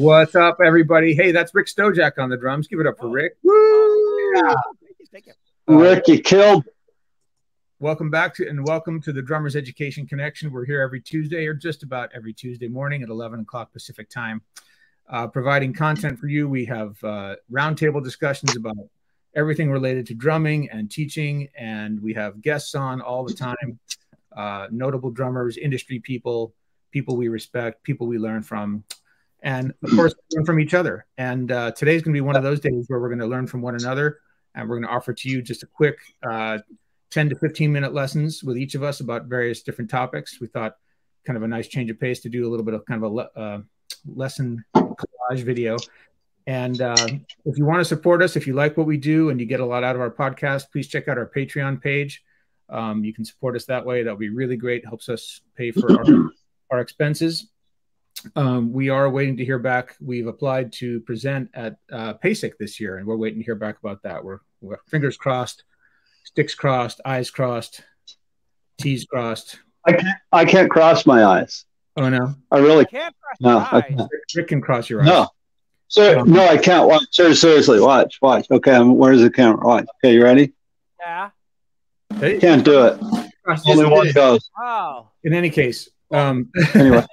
What's up, everybody? Hey, that's Rick Stojak on the drums. Give it up for Rick. Woo! Yeah. Thank you. Rick, you killed. Welcome back to the Drummers Education Connection. We're here every Tuesday, or just about every Tuesday morning at 11 o'clock Pacific time, providing content for you. We have roundtable discussions about everything related to drumming and teaching, and we have guests on all the time, notable drummers, industry people, people we respect, people we learn from, and of course, learn from each other. And today's going to be one of those days where we're going to learn from one another, and we're going to offer to you just a quick 10 to 15-minute lessons with each of us about various different topics. We thought kind of a nice change of pace to do a little bit of kind of a lesson collage video. And if you want to support us, if you like what we do and you get a lot out of our podcast, please check out our Patreon page. You can support us that way. That would be really great. It helps us pay for our expenses. We are waiting to hear back. We've applied to present at PASIC this year, and we're waiting to hear back about that. We're fingers crossed, sticks crossed, eyes crossed, T's crossed. I can't cross my eyes. Oh no, I really can't cross no. your eyes. Rick can cross your eyes. No, so no, I can't. Watch. Seriously, watch. Okay, where's the camera? Watch. Okay, you ready? Yeah. Hey, can't do it. Only one goes. Oh. In any case, anyway.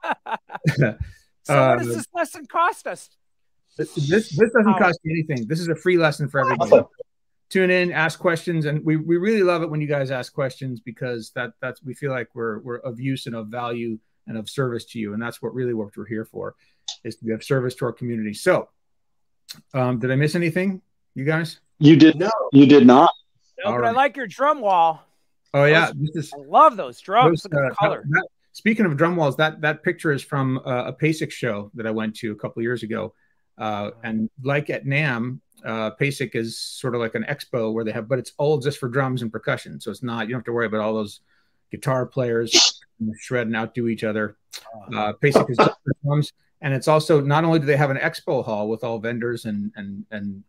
So what does this lesson cost us? This doesn't cost you anything. This is a free lesson for everybody. Tune in, ask questions, and we really love it when you guys ask questions, because that's we feel like we're of use and of value and of service to you, and that's what we're here for, is to be of service to our community. So, did I miss anything, you guys? You did no. You did not. No, but right. I like your drum wall. Oh yeah, I love those drums. Look at the color. Speaking of drum walls, that picture is from a PASIC show that I went to a couple of years ago, and like at NAMM. PASIC is sort of like an expo where they have, but it's all just for drums and percussion. So it's not, you don't have to worry about all those guitar players shred and outdo each other. PASIC is just for drums. And it's also, not only do they have an expo hall with all vendors and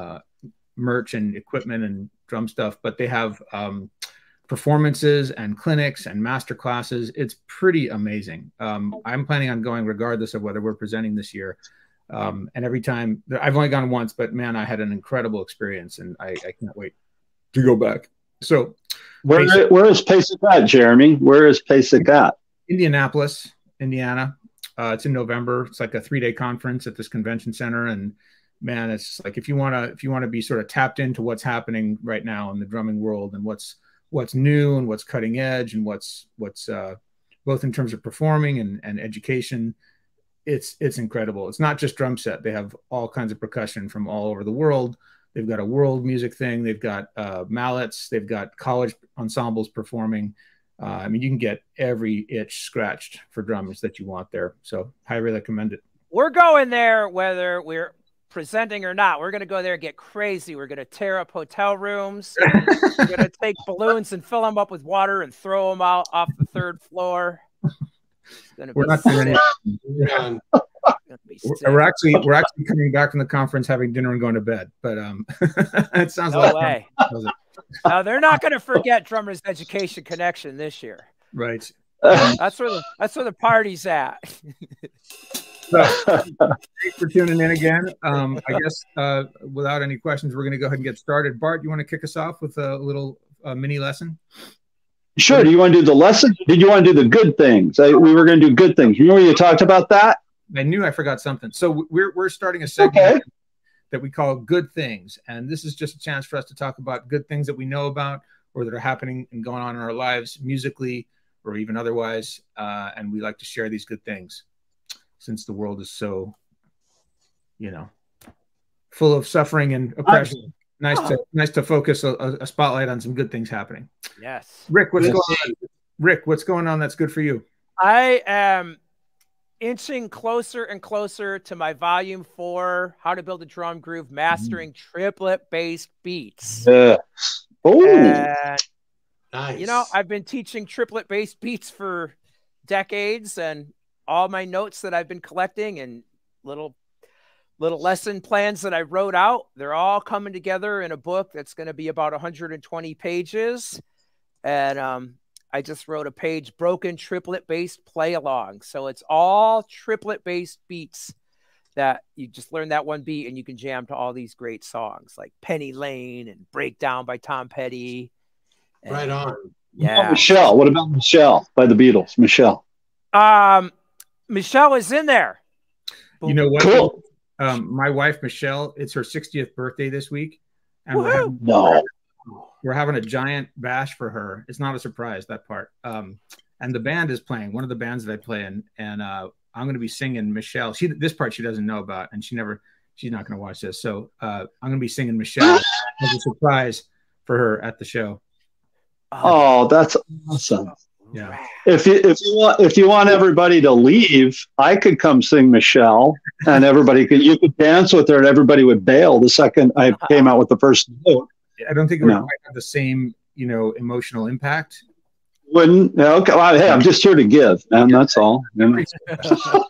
merch and equipment and drum stuff, but they have performances and clinics and master classes. It's pretty amazing. I'm planning on going regardless of whether we're presenting this year. And every time, I've only gone once, but man, I had an incredible experience, and I can't wait to go back. So where is PASIC at, Jeremy? Where is PASIC at? Indianapolis, Indiana. It's in November. It's like a 3-day conference at this convention center. And man, it's like, if you want to be sort of tapped into what's happening right now in the drumming world, and what's new and what's cutting edge, and what's both in terms of performing and education, it's incredible. It's not just drum set. They have all kinds of percussion from all over the world. They've got a world music thing. They've got mallets. They've got college ensembles performing. I mean, you can get every itch scratched for drums that you want there. So highly recommend it. We're going there whether we're presenting or not. We're going to go there and get crazy. We're going to tear up hotel rooms. We're going to take balloons and fill them up with water and throw them out off the 3rd floor. We're not doing anything. We're actually coming back from the conference, having dinner and going to bed. But it sounds no way. No, they're not going to forget Drummers Education Connection this year. Right. That's where the party's at. So, thanks for tuning in again. I guess without any questions, we're going to go ahead and get started. Bart, you want to kick us off with a little mini lesson? Sure. Do you want to do the lesson? Did you want to do the good things? We were going to do good things. You remember you talked about that? I knew I forgot something. So we're starting a segment that we call Good Things. And this is just a chance for us to talk about good things that we know about, or that are happening and going on in our lives, musically or even otherwise. And we like to share these good things, since the world is so, full of suffering and oppression. Nice to focus a spotlight on some good things happening. Yes. Rick, what's going on? Rick, what's going on that's good for you? I am inching closer and closer to my volume 4, How to Build a Drum Groove, Mastering Triplet-Based Beats. Yeah. Nice. I've been teaching triplet-based beats for decades, and all my notes that I've been collecting and little lesson plans that I wrote out, they're all coming together in a book that's going to be about 120 pages. And I just wrote a page, Broken Triplet Based Play Along. So it's all triplet based beats that you just learn that one beat and you can jam to all these great songs like Penny Lane and Breakdown by Tom Petty. And, right on. Yeah. Michelle. What about Michelle by the Beatles? Michelle. Michelle is in there. You know what? Cool. My wife, Michelle, it's her 60th birthday this week. And we're having a giant bash for her. It's not a surprise, that part. And the band is playing, one of the bands that I play in. And I'm going to be singing Michelle. This part she doesn't know about, and she's not going to watch this. So I'm going to be singing Michelle as a surprise for her at the show. Oh, that's awesome. Yeah. If you want everybody to leave, I could come sing Michelle, and you could dance with her, and everybody would bail the second I came out with the first note. I don't think it would quite have the same, emotional impact. Wouldn't? Okay. Well, hey, I'm just here to give, man. That's all. So,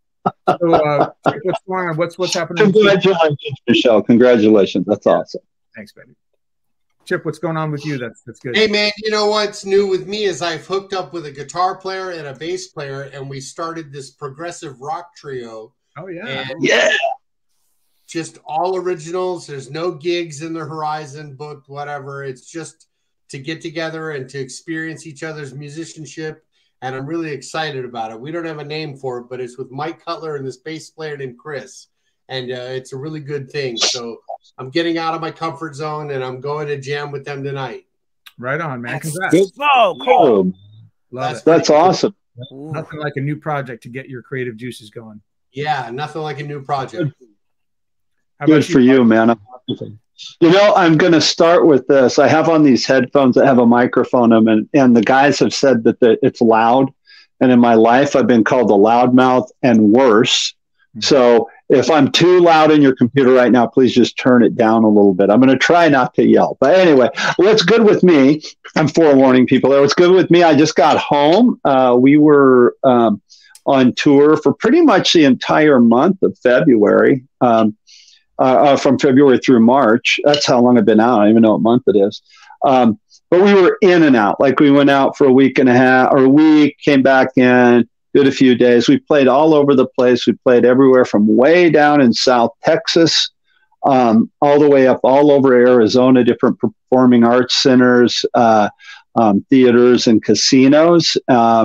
what's going on? What's happening? Congratulations, Michelle. Congratulations. That's awesome. Thanks, baby. Chip, what's going on with you? That's good. Hey, man, you know what's new with me is I've hooked up with a guitar player and a bass player, and we started this progressive rock trio. Oh, yeah. Yeah. Just all originals. There's no gigs in the horizon booked, whatever. It's just to get together and to experience each other's musicianship, and I'm really excited about it. We don't have a name for it, but it's with Mike Cutler and this bass player named Chris, and it's a really good thing. So I'm getting out of my comfort zone, and I'm going to jam with them tonight. Right on, man. Congrats. So cool. That's awesome. Nothing like a new project to get your creative juices going. Yeah, nothing like a new project. Good for you, man. I'm going to start with this. I have on these headphones that have a microphone in them, and the guys have said that it's loud. And in my life, I've been called a loudmouth and worse. Mm-hmm. So if I'm too loud in your computer right now, please just turn it down a little bit. I'm going to try not to yell. But anyway, what's good with me, I'm forewarning people there. What's good with me, I just got home. We were on tour for pretty much the entire month of February. From February through March. That's how long I've been out. I don't even know what month it is. But we were in and out. Like we went out for a week and a half or a week, came back in, did a few days. We played all over the place. We played everywhere from way down in South Texas, all the way up all over Arizona, different performing arts centers, theaters and casinos.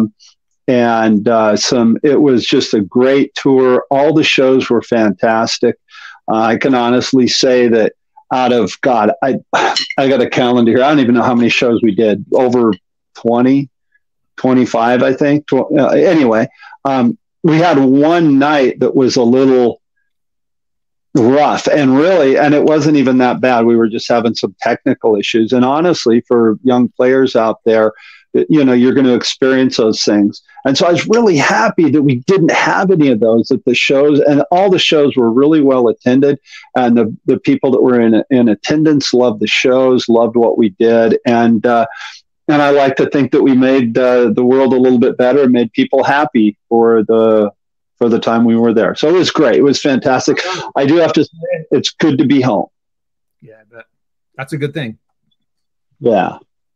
It was just a great tour. All the shows were fantastic. I can honestly say that out of God, I got a calendar here. I don't even know how many shows we did. Over 20, 25, I think. Anyway, we had one night that was a little rough, and it wasn't even that bad. We were just having some technical issues. And honestly, for young players out there, you're going to experience those things. And so I was really happy that we didn't have any of those at the shows, and all the shows were really well attended. And the people that were in attendance loved the shows, loved what we did. And I like to think that we made the world a little bit better and made people happy for the time we were there. So it was great. It was fantastic. I do have to say it's good to be home. Yeah, that's a good thing. Yeah.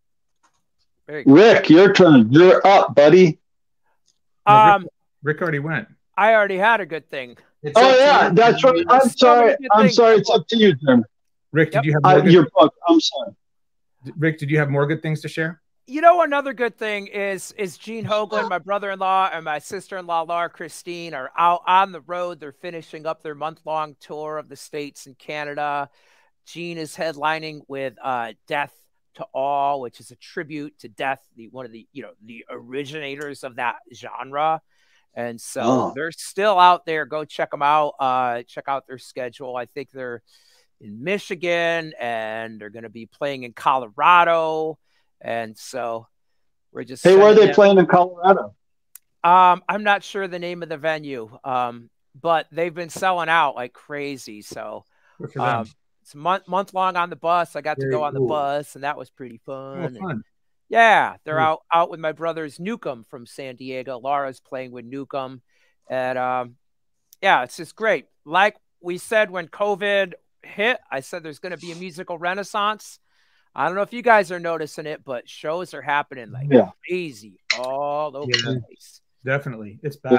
Rick, your turn. You're up, buddy. Rick already went. I already had a good thing. That's right. I'm sorry. It's up to you, Jim. Rick, did you have more your book? I'm sorry. Rick, did you have more good things to share? Another good thing is Gene Hoagland, my brother-in-law, and my sister-in-law, Laura Christine, are out on the road. They're finishing up their month-long tour of the States and Canada. Gene is headlining with Death to All, which is a tribute to Death, one of the originators of that genre. And so they're still out there. Go check them out. Check out their schedule. I think they're in Michigan, and they're going to be playing in Colorado. And so we're just where are they playing in Colorado? I'm not sure the name of the venue, but they've been selling out like crazy. So it's a month long on the bus. I got to go on the bus, and that was pretty fun. Fun. Yeah, they're out with my brothers Newcomb from San Diego. Laura's playing with Newcomb, and it's just great. Like we said when COVID hit, I said there's going to be a musical renaissance. I don't know if you guys are noticing it, but shows are happening like crazy all over the place. Definitely, it's back.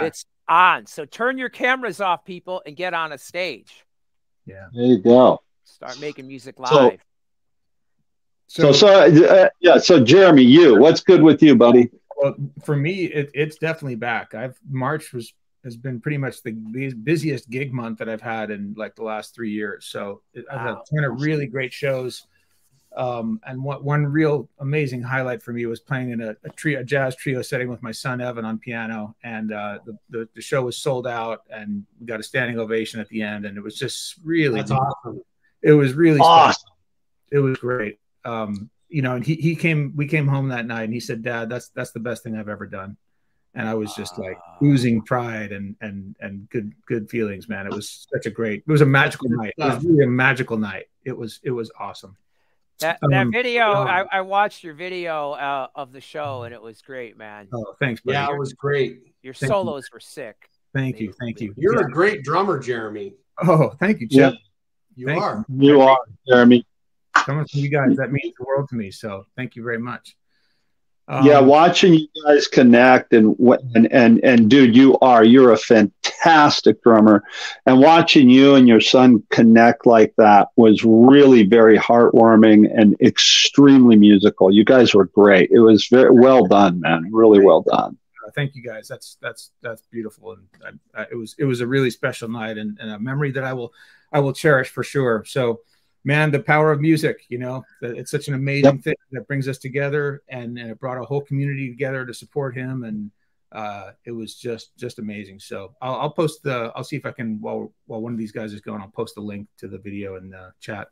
on. So turn your cameras off, people, and get on a stage. Yeah. There you go. Start making music live. So Jeremy, what's good with you, buddy? Well, for me, it's definitely back. March has been pretty much the busiest gig month that I've had in like the last 3 years. So I've had a ton of really great shows. And one real amazing highlight for me was playing in a jazz trio setting with my son Evan on piano, and the show was sold out, and we got a standing ovation at the end, and it was just really awesome. It was really awesome. Special. It was great. And we came home that night, and he said, "Dad, that's the best thing I've ever done." And I was just like oozing pride and good feelings, man. It was it was a magical night. It was really a magical night. It was awesome. That video, I watched your video of the show, and it was great, man. Oh, thanks, buddy. Yeah, it was great. Your solos were sick. Thank you. You're a great drummer, Jeremy. Oh, thank you, Chip. Yeah. You are, Jeremy. Coming from you guys, that means the world to me. So thank you very much. Watching you guys connect and dude, you're a fantastic drummer, and watching you and your son connect like that was really very heartwarming and extremely musical. You guys were great. It was very well done, man. Really well done. Thank you guys. That's beautiful, and it was a really special night and a memory that I will cherish for sure. So, man, the power of music, it's such an amazing thing that brings us together, and it brought a whole community together to support him. And it was just amazing. So I'll post I'll see if I can, while one of these guys is going, I'll post the link to the video in the chat.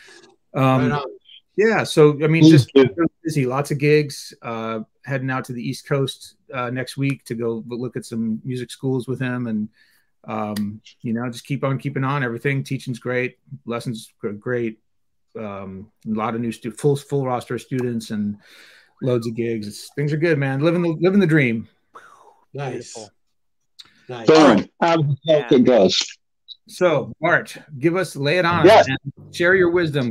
Yeah. So, I mean, just busy, lots of gigs, heading out to the East Coast next week to go look at some music schools with him, and just keep on keeping on. Everything, teaching's great, lessons great, a lot of new full roster of students and loads of gigs. Things are good, man. Living the dream. Nice. Boom. How it goes. So, Art, lay it on. Yes. Man. Share your wisdom.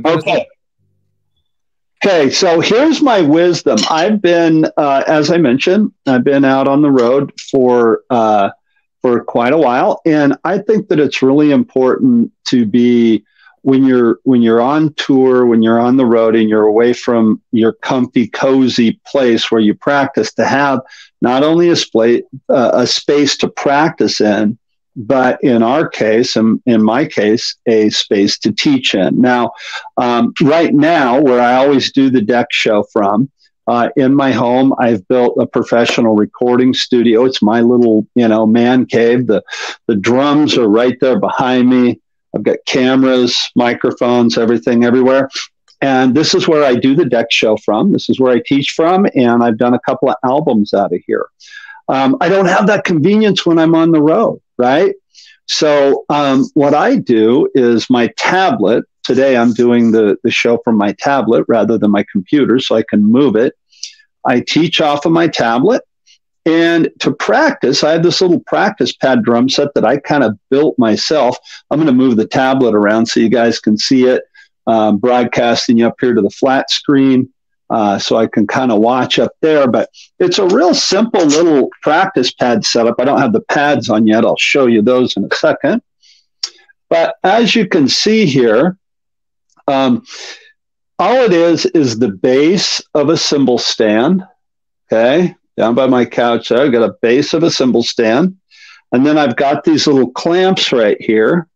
Okay, so here's my wisdom. I've been, as I mentioned, I've been out on the road for quite a while, and I think that it's really important to be, when you're on tour, when you're on the road and you're away from your comfy, cozy place where you practice, to have not only a space to practice in, but in our case, in my case, a space to teach in. Now, right now, where I always do the DEC show from, in my home, I've built a professional recording studio. It's my little, man cave. The drums are right there behind me. I've got cameras, microphones, everything everywhere. And this is where I do the DEC show from. This is where I teach from. And I've done a couple of albums out of here. I don't have that convenience when I'm on the road, right? So what I do is my tablet. Today I'm doing the show from my tablet rather than my computer, so I can move it. I teach off of my tablet. And to practice, I have this little practice pad drum set that I kind of built myself. I'm going to move the tablet around so you guys can see it, broadcasting you up here to the flat screen, so I can kind of watch up there. But it's a real simple little practice pad setup. I don't have the pads on yet. I'll show you those in a second. But as you can see here, all it is the base of a cymbal stand, okay? Down by my couch there, I've got a base of a cymbal stand. And then I've got these little clamps right here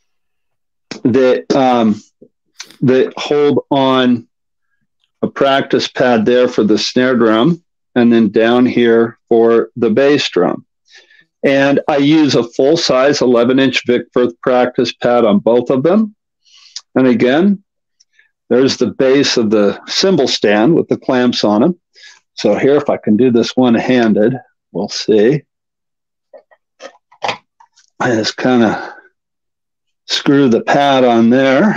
that hold on a practice pad there for the snare drum, and then down here for the bass drum. And I use a full-size 11-inch Vic Firth practice pad on both of them. And again, there's the base of the cymbal stand with the clamps on them. So here, if I can do this one-handed, we'll see. I just kind of screw the pad on there.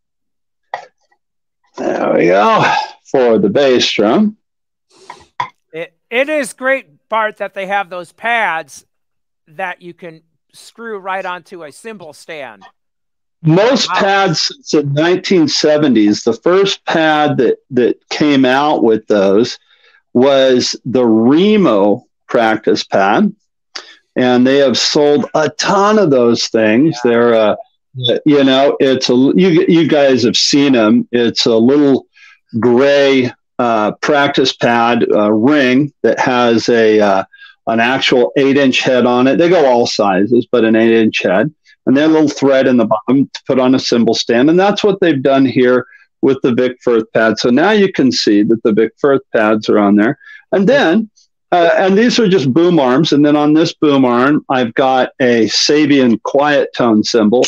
There we go, for the bass drum. It is great, Bart, that they have those pads that you can screw right onto a cymbal stand. Most pads since the 1970s, the first pad that came out with those was the Remo practice pad. and they have sold a ton of those things. They're, you know, you guys have seen them. It's a little gray practice pad ring that has an actual 8-inch head on it. They go all sizes, but an 8-inch head, and then a little thread in the bottom to put on a cymbal stand. And that's what they've done here with the Vic Firth pad. So now you can see that the Vic Firth pads are on there. And then, and these are just boom arms. And then on this boom arm, I've got a Sabian quiet tone cymbal.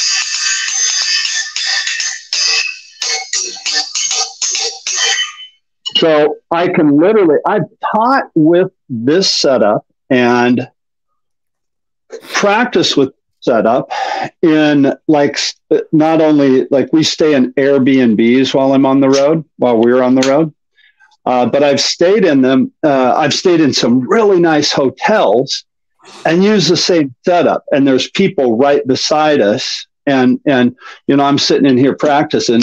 So I can literally, I've taught with this setup and practice with setup in like, not only like we stay in Airbnbs while I'm on the road, while we're on the road, but I've stayed in them. I've stayed in some really nice hotels and use the same setup. And there's people right beside us. And, you know, I'm sitting in here practicing,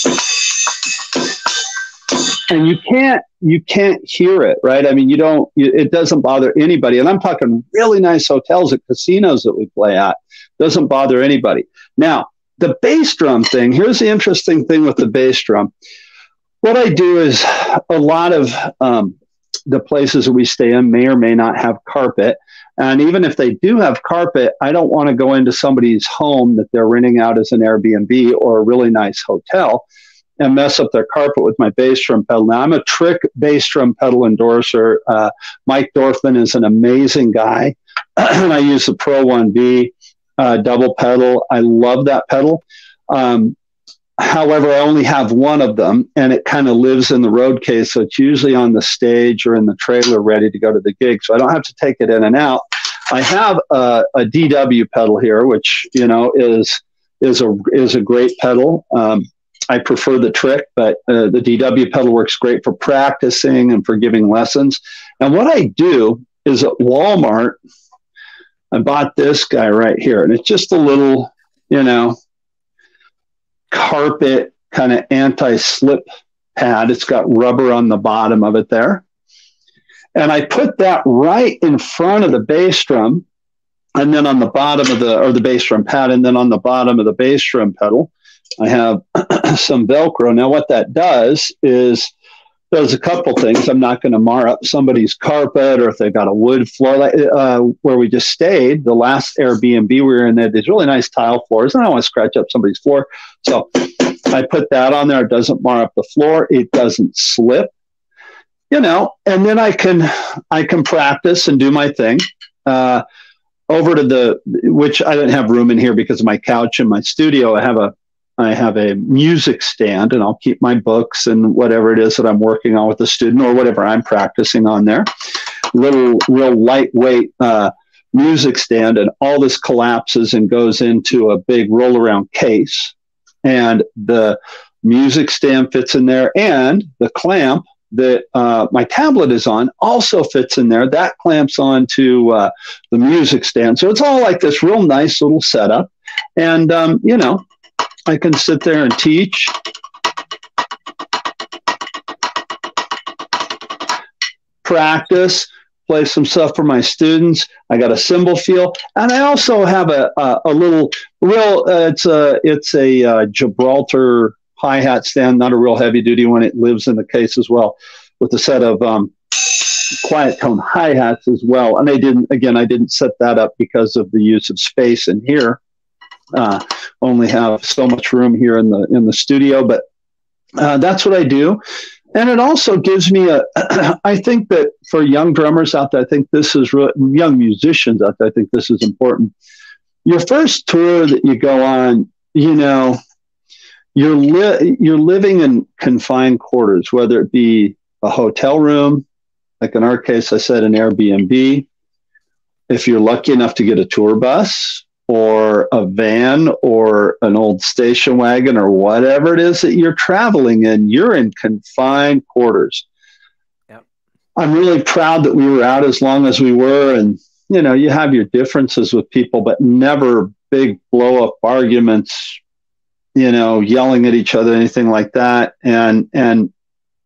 and you can't hear it, right? I mean, it doesn't bother anybody. And I'm talking really nice hotels at casinos that we play at. Doesn't bother anybody. Now, the bass drum thing, here's the interesting thing with the bass drum. What I do is a lot of the places that we stay in may or may not have carpet. And even if they do have carpet, I don't want to go into somebody's home that they're renting out as an Airbnb or a really nice hotel and mess up their carpet with my bass drum pedal. Now, I'm a Trick bass drum pedal endorser. Mike Dorfman is an amazing guy. And I use the Pro 1B double pedal. I love that pedal. However, I only have one of them, and it kind of lives in the road case. So it's usually on the stage or in the trailer ready to go to the gig. So I don't have to take it in and out. I have a DW pedal here, which, you know, is a great pedal. I prefer the Trick, but the DW pedal works great for practicing and for giving lessons. And what I do is at Walmart, I bought this guy right here, and it's just a little, you know, carpet kind of anti-slip pad. It's got rubber on the bottom of it there. And I put that right in front of the bass drum, and then on the bottom of the bass drum pad, and then on the bottom of the bass drum pedal, I have some Velcro. Now, what that does is does a couple things. I'm not going to mar up somebody's carpet, or if they've got a wood floor, like where we just stayed, the last Airbnb we were in, they had these really nice tile floors, and I don't want to scratch up somebody's floor. So I put that on there. It doesn't mar up the floor. It doesn't slip, you know, and then I can practice and do my thing. Over to which I didn't have room in here because of my couch in my studio. I have a music stand, and I'll keep my books and whatever it is that I'm working on with the student or whatever I'm practicing on there. Real lightweight music stand, and all this collapses and goes into a big roll around case. And the music stand fits in there, and the clamp that my tablet is on also fits in there. That clamps onto the music stand. So it's all like this real nice little setup. And, you know, I can sit there and teach. Practice, play some stuff for my students. I got a cymbal feel, and I also have a little real. It's a Gibraltar hi-hat stand, not a real heavy duty one. It lives in the case as well, with a set of quiet tone hi-hats as well. And I didn't set that up because of the use of space in here. Only have so much room here in the studio, but that's what I do. And it also gives me I think that for young drummers out there, I think this is young musicians out there, I think this is important. Your first tour that you go on, you know, you're living in confined quarters, whether it be a hotel room, like in our case, I said an Airbnb. If you're lucky enough to get a tour bus or a van or an old station wagon or whatever it is that you're traveling in, you're in confined quarters. Yep. I'm really proud that we were out as long as we were. And, you know, you have your differences with people, but never big blow up arguments, you know, yelling at each other, anything like that. And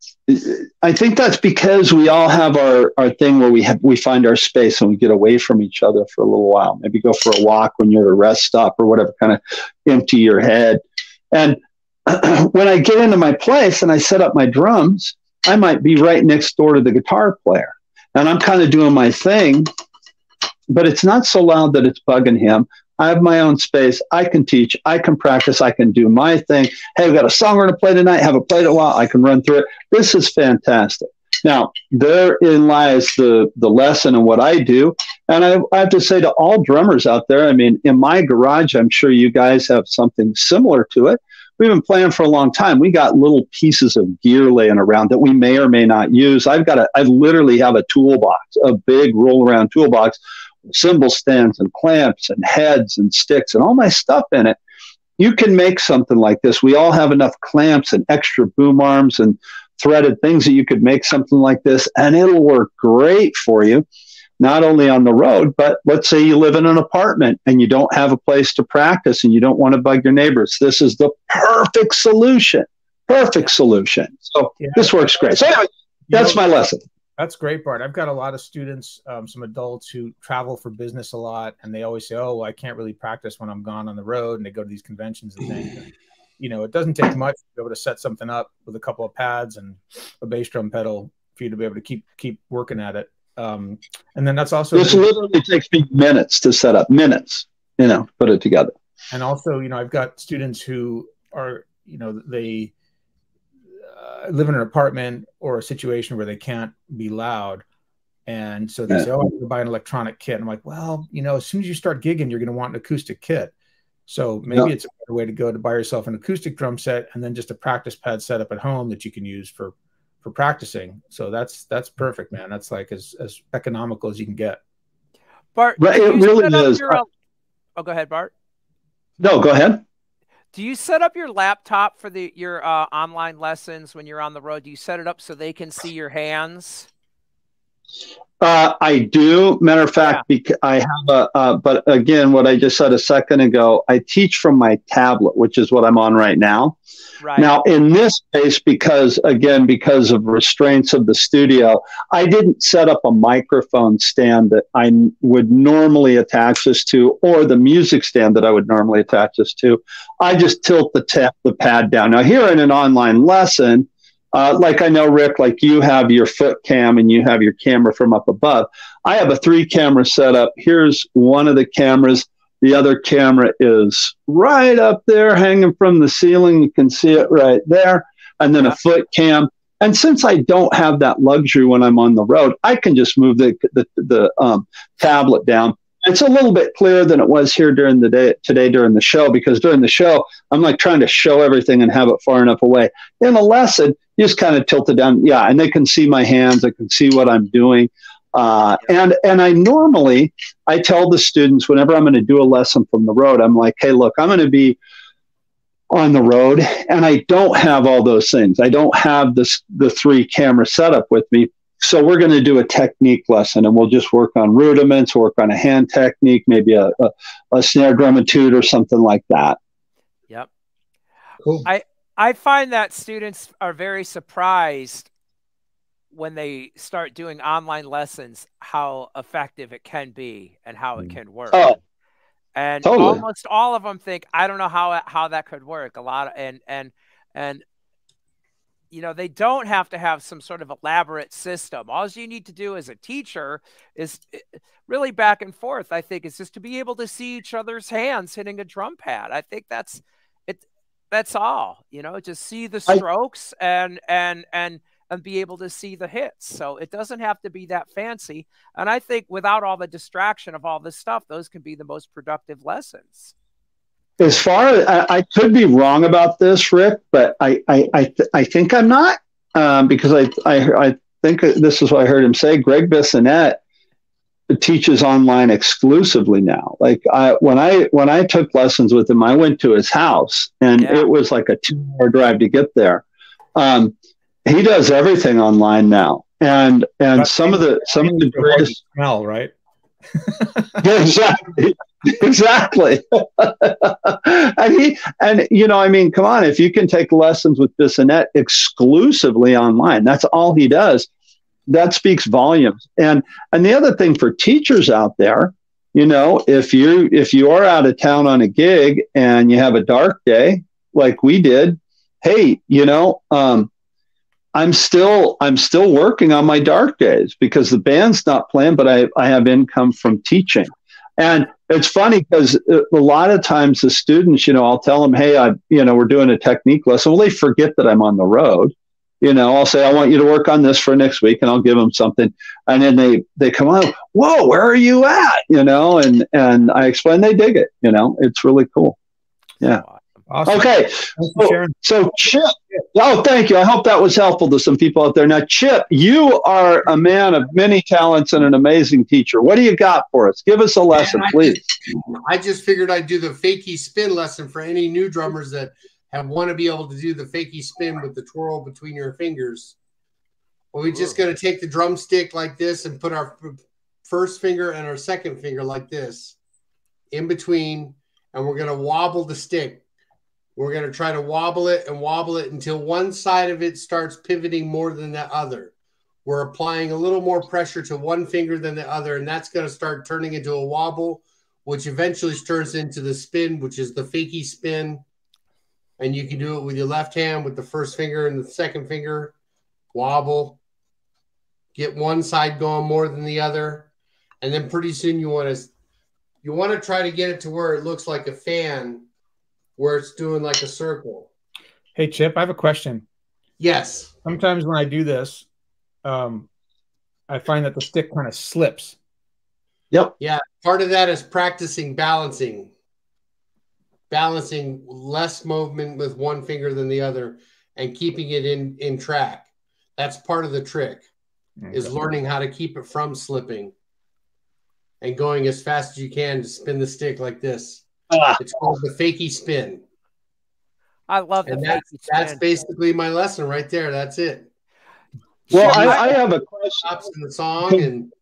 I think that's because we all have our thing where we find our space and we get away from each other for a little while. Maybe go for a walk when you're at a rest stop or whatever, kind of empty your head. And when I get into my place and I set up my drums, I might be right next door to the guitar player. And I'm kind of doing my thing, but it's not so loud that it's bugging him. I have my own space. I can teach. I can practice. I can do my thing. Hey, we've got a song we're going to play tonight. Haven't played it a while. I can run through it. This is fantastic. Now, therein lies the lesson in what I do. And I have to say to all drummers out there, I mean, in my garage, I'm sure you guys have something similar to it. We've been playing for a long time. We got little pieces of gear laying around that we may or may not use. I literally have a toolbox, a big roll around toolbox, cymbal stands and clamps and heads and sticks and all my stuff in it. You can make something like this. We all have enough clamps and extra boom arms and threaded things that you could make something like this, and it'll work great for you, not only on the road, but let's say you live in an apartment and you don't have a place to practice and you don't want to bug your neighbors. This is the perfect solution. Perfect solution. So this works great. So anyway, that's my lesson. That's great, Bart. I've got a lot of students, some adults who travel for business a lot, and they always say, oh, I can't really practice when I'm gone on the road, and they go to these conventions and things. And, you know, it doesn't take much to be able to set something up with a couple of pads and a bass drum pedal for you to be able to keep working at it. And then that's also— This literally takes me minutes to set up, put it together. And also, you know, I've got students who are, you know, they live in an apartment or a situation where they can't be loud. And so they say, oh, I'm going to buy an electronic kit. And I'm like, well, you know, as soon as you start gigging, you're going to want an acoustic kit. So maybe it's a better way to go to buy yourself an acoustic drum set and then just a practice pad set up at home that you can use for practicing. So that's perfect, man. That's like as economical as you can get. Bart, right, it really is. Oh, go ahead, Bart. No, go ahead. Do you set up your laptop for your online lessons when you're on the road? Do you set it up so they can see your hands? I do. Matter of fact, because I have but again, what I just said a second ago, I teach from my tablet, which is what I'm on right now. Right. Now, in this case, because of restraints of the studio, I didn't set up a microphone stand that I would normally attach this to, or the music stand that I would normally attach this to. I just tilt the pad down. Now, here in an online lesson, like I know, Rick, like you have your foot cam and you have your camera from up above. I have a 3-camera setup. Here's one of the cameras. The other camera is right up there, hanging from the ceiling. You can see it right there. And then a foot cam. And since I don't have that luxury when I'm on the road, I can just move the tablet down. It's a little bit clearer than it was here during the day today during the show, because during the show, I'm like trying to show everything and have it far enough away. In a lesson, you just kind of tilt it down. Yeah, and they can see my hands. I can see what I'm doing. And I tell the students whenever I'm going to do a lesson from the road, I'm like, hey, look, I'm going to be on the road and I don't have all those things. I don't have the 3-camera setup with me. So we're going to do a technique lesson and we'll just work on rudiments, work on a hand technique, maybe a snare drum etude or something like that. Yep. Cool. I find that students are very surprised when they start doing online lessons, how effective it can be and how it can work. Oh, and totally. Almost all of them think, I don't know how that could work. A lot of, and you know, they don't have to have some sort of elaborate system. All you need to do as a teacher is really back and forth. I think is just to be able to see each other's hands hitting a drum pad. I think that's it. That's all, you know, just see the strokes and be able to see the hits. So it doesn't have to be that fancy. And I think without all the distraction of all this stuff, those can be the most productive lessons. As far as I could be wrong about this, Rick, but I think I'm not, because I think this is what I heard him say. Greg Bissonette teaches online exclusively now. Like when I took lessons with him, I went to his house and it was like a 2-hour drive to get there. He does everything online now, and some of the greatest smell, right? Yeah, exactly. Exactly. and you know, I mean, come on, if you can take lessons with Bissonette exclusively online, that's all he does. That speaks volumes. And the other thing for teachers out there, you know, if you are out of town on a gig and you have a dark day like we did, hey, you know, I'm still working on my dark days because the band's not playing, but I have income from teaching. And it's funny because a lot of times the students, you know, I'll tell them, hey, we're doing a technique lesson. Well, they forget that I'm on the road. You know, I'll say, I want you to work on this for next week, and I'll give them something. And then they come out, whoa, where are you at? You know, and I explain, they dig it. You know, it's really cool. Yeah. Awesome. Okay. So Chip, oh, thank you. I hope that was helpful to some people out there. Now, Chip, you are a man of many talents and an amazing teacher. What do you got for us? Give us a lesson, please. I just figured I'd do the fakie spin lesson for any new drummers that want to be able to do the fakie spin with the twirl between your fingers. Well, we're just going to take the drumstick like this and put our first finger and our second finger like this in between, and we're going to wobble the stick. We're going to try to wobble it until one side of it starts pivoting more than the other. We're applying a little more pressure to one finger than the other, and that's going to start turning into a wobble, which eventually turns into the spin, which is the fakie spin. And you can do it with your left hand with the first finger and the second finger. Wobble. Get one side going more than the other. And then pretty soon you want to try to get it to where it looks like a fan, where it's doing like a circle. Hey, Chip, I have a question. Yes. Sometimes when I do this, I find that the stick kind of slips. Yep. Yeah. Part of that is practicing balancing less movement with one finger than the other and keeping it in track. That's part of the trick, is learning how to keep it from slipping and going as fast as you can to spin the stick like this. It's called the fakie spin. I love that. That's basically my lesson right there. That's it. Well, I have a question. Stops in the song and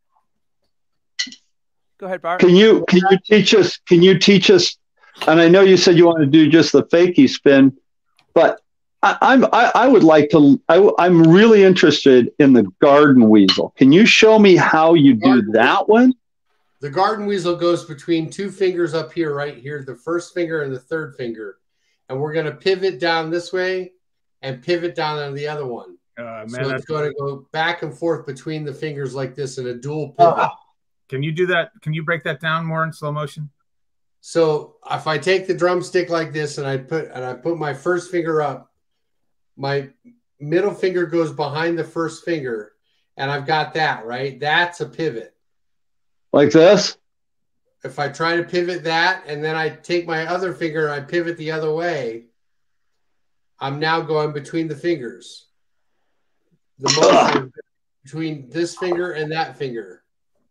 go ahead, Bart. Can you teach us? Can you teach us? And I know you said you want to do just the fakie spin, but I would like to. I'm really interested in the garden weasel. Can you show me how you do that one? The garden weasel goes between two fingers up here, right here, the first finger and the third finger. And we're going to pivot down this way and pivot down on the other one. So it's going to go back and forth between the fingers like this in a dual pivot. Can you do that? Can you break that down more in slow motion? So if I take the drumstick like this and I put my first finger up, my middle finger goes behind the first finger, and I've got that, right? That's a pivot. Like this? If I try to pivot that and then I take my other finger and I pivot the other way, I'm now going between the fingers. The motion between this finger and that finger.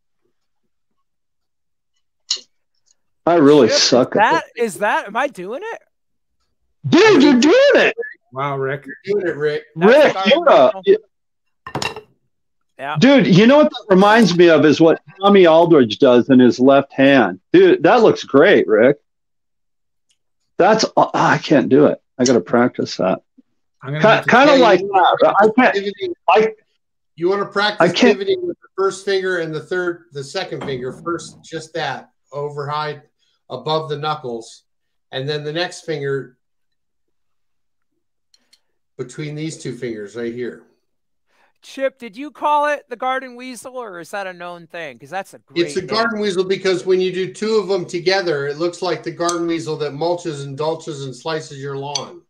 I really suck at it. Is that? Am I doing it? Dude, you're doing it. Wow, Rick. You're doing it, Rick. Rick, yeah. Dude, you know what that reminds me of is what Tommy Aldridge does in his left hand. Dude, that looks great, Rick. I can't do it. I got to practice that. Kind of like that. You want to practice pivoting with the first finger and the second finger. First, just that over high above the knuckles. And then the next finger between these two fingers right here. Chip, did you call it the garden weasel, or is that a known thing? Because that's a great It's a garden weasel because when you do two of them together, it looks like the garden weasel that mulches and dulches and slices your lawn.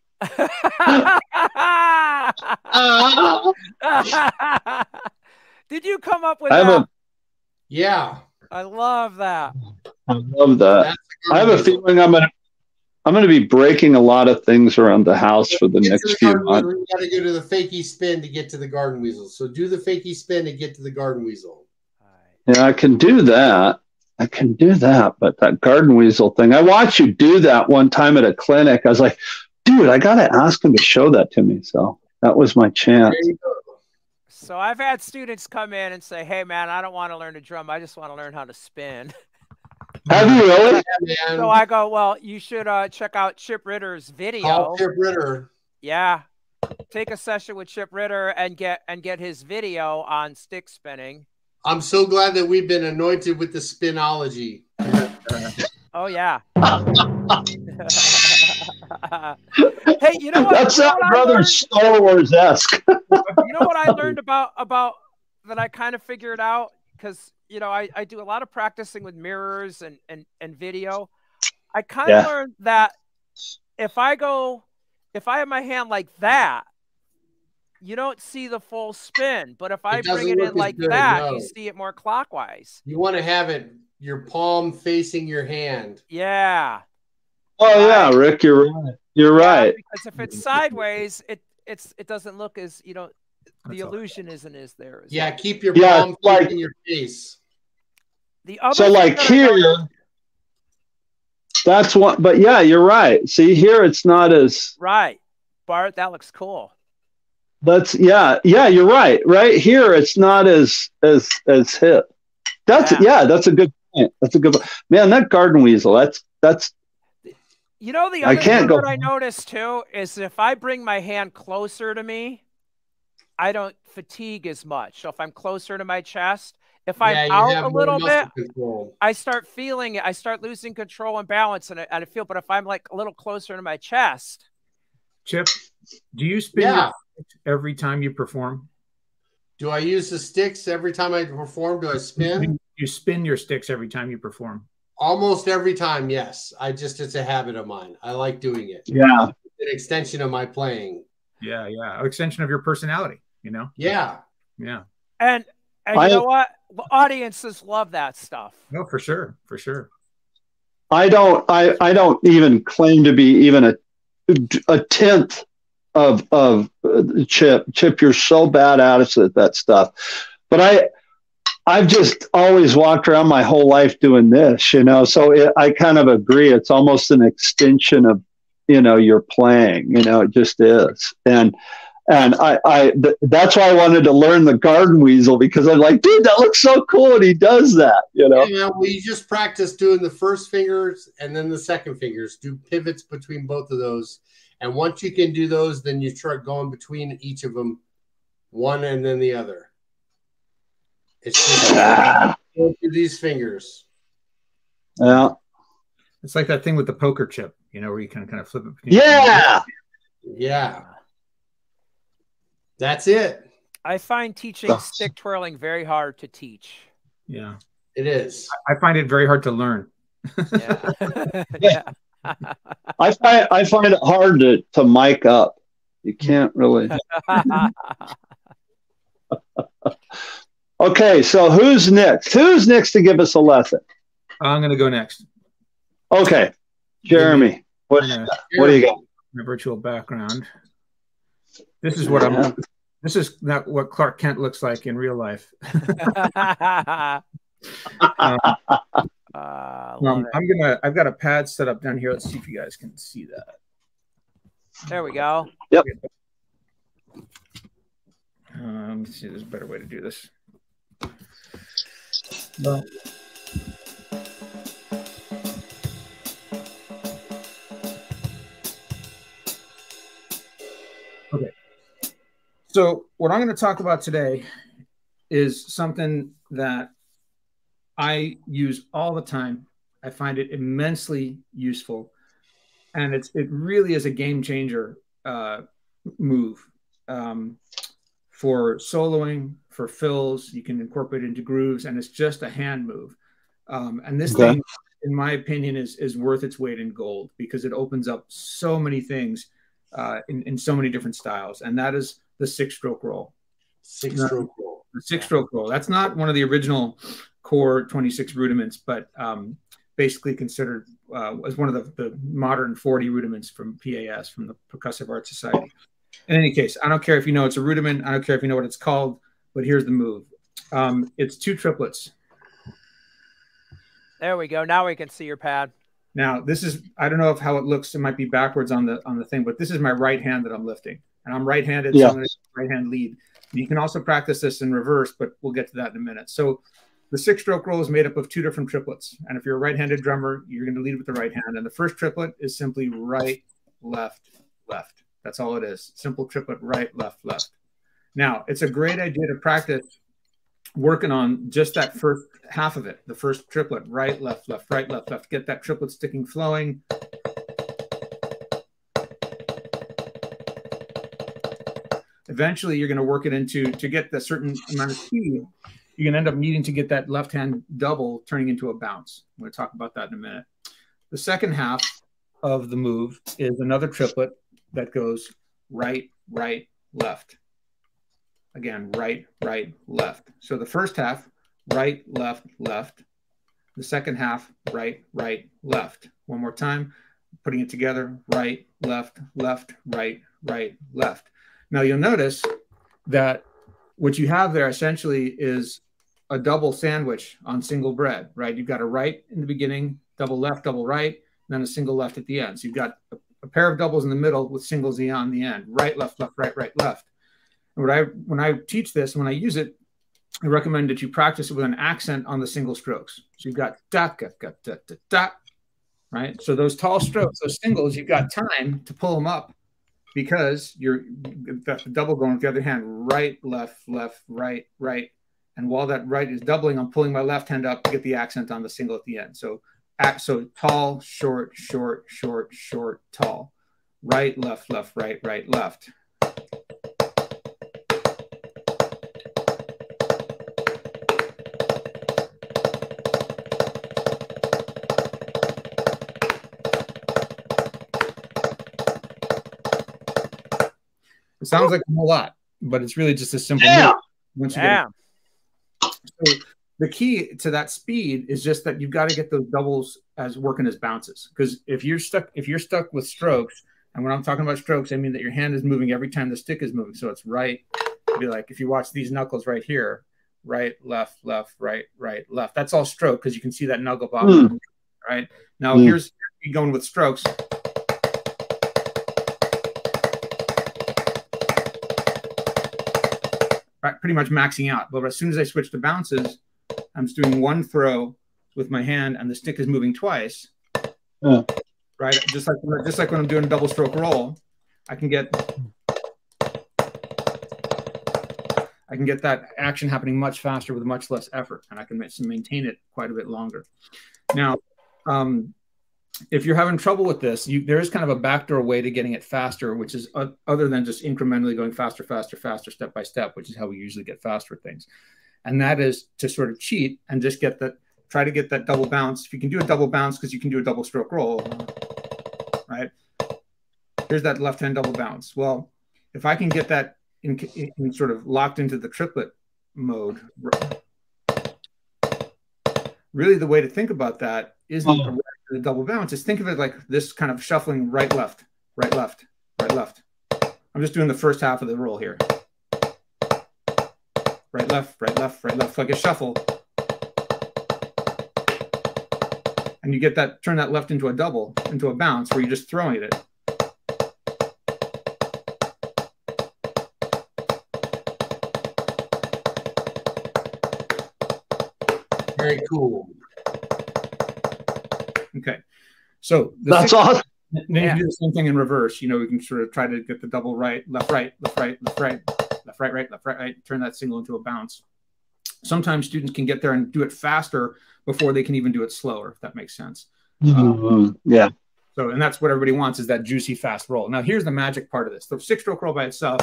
Did you come up with that? Yeah. I love that. I love that. I have a feeling I'm going to be breaking a lot of things around the house for the next few months. You got to go to the fakie spin to get to the garden weasel. So do the fakie spin and get to the garden weasel. Yeah, I can do that. But that garden weasel thing, I watched you do that one time at a clinic. I was like, dude, I got to ask him to show that to me. So that was my chance. So I've had students come in and say, hey, man, I don't want to learn to drum. I just want to learn how to spin. Have you really? Yeah, So I go, well, you should check out Chip Ritter's video. Call Chip Ritter. Yeah. Take a session with Chip Ritter and get his video on stick spinning. I'm so glad that we've been anointed with the spinology. Oh yeah. Hey, you know what? That sounds rather Star Wars-esque. You know what I learned about that I kind of figured out, because you know I do a lot of practicing with mirrors and video. I kind of learned that if I have my hand like that, you don't see the full spin. But if I bring it in like that, you see it more clockwise. You want to have it your palm facing your hand. Yeah. Oh yeah, Rick, you're right. You're right. Because if it's sideways, it doesn't look as, you know, the illusion isn't as there. Yeah, keep your palm like in your face. The other so like here, that's one. But yeah, you're right. See here, it's not as right. Bart, that looks cool. That's you're right. Right here, it's not as hip. That's that's a good point. That's a good man. That garden weasel. That's. You know, the other thing that I noticed too is if I bring my hand closer to me, I don't fatigue as much. So if I'm closer to my chest, if I'm out a little bit, I start feeling it. I start losing control and balance, and I feel. But if I'm like a little closer to my chest, Chip, do you spin your sticks every time you perform? Do I use the sticks every time I perform? Do I spin? You spin your sticks every time you perform. Almost every time, yes. It's a habit of mine. I like doing it. Yeah. It's an extension of my playing. Yeah. An extension of your personality, you know? Yeah. Yeah. And you know what? The audiences love that stuff. No, for sure. For sure. I don't even claim to be even a tenth of Chip. Chip, you're so bad at it at that stuff. But I've just always walked around my whole life doing this, you know, so I kind of agree. It's almost an extension of, you know, your playing, you know, it just is. And that's why I wanted to learn the garden weasel, because I'm like, dude, that looks so cool. And he does that, you know. Yeah, well, you just practice doing the first fingers and then the second fingers, do pivots between both of those. And once you can do those, then you start going between each of them, one and then the other. It's just go through these fingers. Yeah. It's like that thing with the poker chip, you know, where you can kind of flip it. Yeah. Yeah. That's it. I find teaching stick twirling very hard to teach. Yeah. It is. I find it very hard to learn. Yeah. I find it hard to mic up. You can't really. Okay, so who's next? Who's next to give us a lesson? I'm going to go next. Okay, Jeremy, what do you got? My virtual background. This is what This is not what Clark Kent looks like in real life. I've got a pad set up down here. Let's see if you guys can see that. There we go. Yep. Let me see. There's a better way to do this. No. Okay. So what I'm going to talk about today is something that I use all the time. I find it immensely useful, and it really is a game changer move for soloing, for fills. You can incorporate it into grooves, and it's just a hand move. And this thing, in my opinion, is worth its weight in gold, because it opens up so many things in so many different styles, and that is the six-stroke roll. Six-stroke roll. The six-stroke roll. That's not one of the original core 26 rudiments, but basically considered as one of the modern 40 rudiments from PAS, from the Percussive Art Society. In any case, I don't care if you know it's a rudiment. I don't care if you know what it's called, but here's the move. It's two triplets. There we go. Now we can see your pad. Now, this is, I don't know how it looks. It might be backwards on the thing, but this is my right hand that I'm lifting. And I'm right-handed, so I'm going to right hand lead. You can also practice this in reverse, but we'll get to that in a minute. So The 6-stroke roll is made up of 2 different triplets. And if you're a right-handed drummer, you're going to lead with the right hand. And the first triplet is simply right, left, left. That's all it is. Simple triplet, right, left, left. Now, it's a great idea to practice working on just that first half of it, the first triplet, right, left, left, right, left, left. Get that triplet sticking, flowing. Eventually, you're going to work it into, to get the certain amount of speed, you're going to end up needing to get that left hand double turning into a bounce. I'm going to talk about that in a minute. The second half of the move is another triplet that goes right, right, left. Again, right, right, left. So the first half, right, left, left. The second half, right, right, left. One more time, putting it together, right, left, left, right, right, left. Now you'll notice that what you have there essentially is a double sandwich on single bread, right? You've got a right in the beginning, double left, double right, and then a single left at the end. So you've got a pair of doubles in the middle with single Z on the end, right, left, left, right, right, left. And when I teach this, when I use it, I recommend that you practice it with an accent on the single strokes. So you've got da, da, da, da, da, da, right? So those tall strokes, those singles, you've got time to pull them up because you've got the double going with the other hand, right, left, left, right, right. And while that right is doubling, I'm pulling my left hand up to get the accent on the single at the end. So tall, short, short, short, short, tall. Right, left, left, right, right, left. It sounds like a whole lot, but it's really just a simple move. Once you get it. So the key to that speed is just that you've got to get those doubles as working as bounces. Because if you're stuck with strokes, and when I'm talking about strokes, I mean that your hand is moving every time the stick is moving. So it's right. It'd be like if you watch these knuckles right here, right, left, left, right, right, left. That's all stroke because you can see that knuckle bob. Right now, here's going with strokes. Pretty much maxing out. But as soon as I switch to bounces, I'm just doing one throw with my hand and the stick is moving twice. Right? Just like when I'm doing a double stroke roll, I can get that action happening much faster with much less effort, and I can maintain it quite a bit longer. Now, if you're having trouble with this, there is kind of a backdoor way to getting it faster, which is other than just incrementally going faster, faster, faster, step by step, which is how we usually get faster at things. And that is to sort of cheat and just try to get that double bounce. If you can do a double bounce, because you can do a double stroke roll, right? Here's that left hand double bounce. Well, if I can get that in sort of locked into the triplet mode, really the way to think about that isn't the double bounce. Is think of it like this kind of shuffling right, left, right, left, right, left. I'm just doing the first half of the roll here. Right, left, right, left, right, left, like a shuffle. And you get that, turn that left into a double, into a bounce where you're just throwing it. Very cool. Okay, so that's awesome. Then you can do the same thing in reverse. You know, we can sort of try to get the double right, left, right, left, right, left, right, left, right, right, left, right, right. Turn that single into a bounce. Sometimes students can get there and do it faster before they can even do it slower, if that makes sense. Yeah. So, and that's what everybody wants, is that juicy, fast roll. Now, here's the magic part of this. The 6-stroke roll by itself